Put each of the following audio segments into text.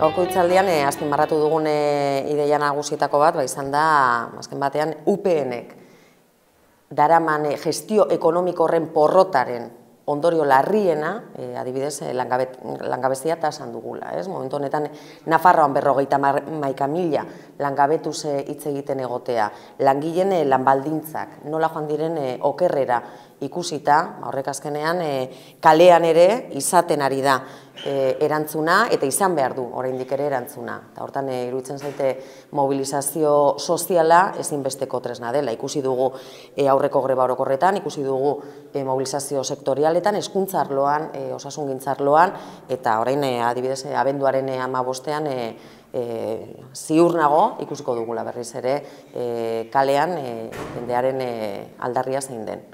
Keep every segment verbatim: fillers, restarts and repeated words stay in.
Gaurko hitzaldian e, azpimarratu dugun e, ideia nagusietako bat, ba, izan da, azken batean, U P N-ek daraman e, gestio ekonomiko horren porrotaren ondorio larriena, e, adibidez, e, langabet, langabezia tasan dugula. Ez? Momentu honetan, Nafarroan berrogeita hamaika mila langabetuz hitz egiten egotea, langileen e, lanbaldintzak, nola joan diren e, okerrera ikusita, horrek azkenean e, kalean ere izaten ari da e, erantzuna, eta izan behar du oraindik ere erantzuna. Eta hortan e, iruditzen zaite mobilizazio soziala ezinbesteko tresna dela. Ikusi dugu e, aurreko greba orokorretan, ikusi dugu e, mobilizazio sektorialetan, hezkuntza arloan, e, osasungintza arloan, eta orain e, adibidez e, abenduaren e, hamabostean e, e, ziur nago ikusiko dugula berriz ere e, kalean e, jendearen e, aldarria zein den.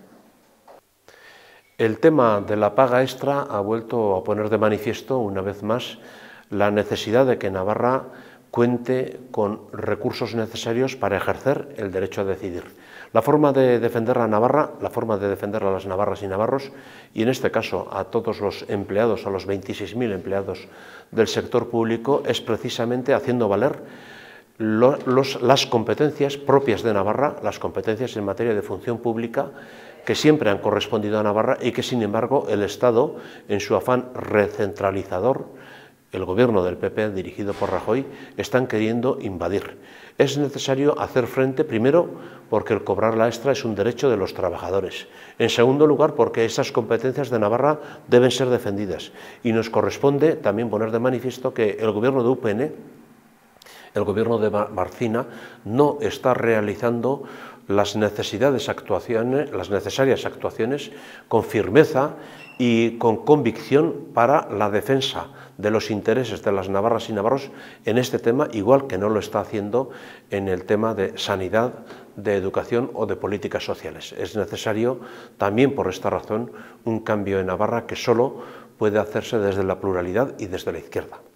El tema de la paga extra ha vuelto a poner de manifiesto una vez más la necesidad de que Navarra cuente con recursos necesarios para ejercer el derecho a decidir. La forma de defender a Navarra, la forma de defender a las navarras y navarros, y en este caso a todos los empleados, a los veintiséis mil empleados del sector público, es precisamente haciendo valer los, los, las competencias propias de Navarra, las competencias en materia de función pública, que siempre han correspondido a Navarra y que, sin embargo, el Estado, en su afán recentralizador, el gobierno del P P, dirigido por Rajoy, están queriendo invadir. Es necesario hacer frente, primero, porque el cobrar la extra es un derecho de los trabajadores. En segundo lugar, porque esas competencias de Navarra deben ser defendidas. Y nos corresponde también poner de manifiesto que el gobierno de U P N, el gobierno de Barcina, no está realizando las necesidades actuaciones, las necesarias actuaciones con firmeza y con convicción para la defensa de los intereses de las navarras y navarros en este tema, igual que no lo está haciendo en el tema de sanidad, de educación o de políticas sociales. Es necesario también por esta razón un cambio en Navarra que solo puede hacerse desde la pluralidad y desde la izquierda.